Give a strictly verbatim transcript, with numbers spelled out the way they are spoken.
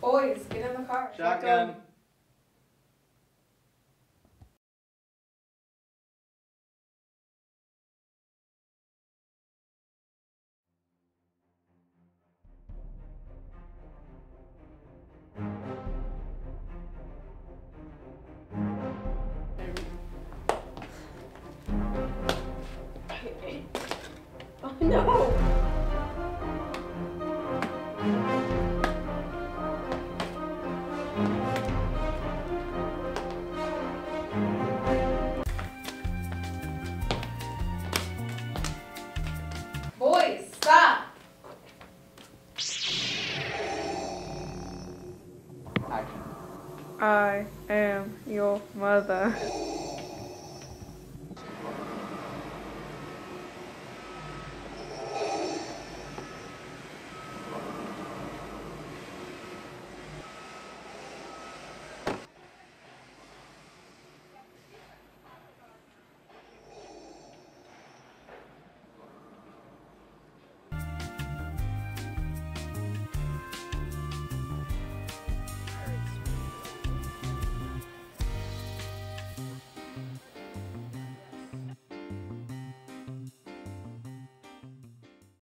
Boys, get in the car. Shotgun. Oh no! Boys, stop! Action. I am your mother.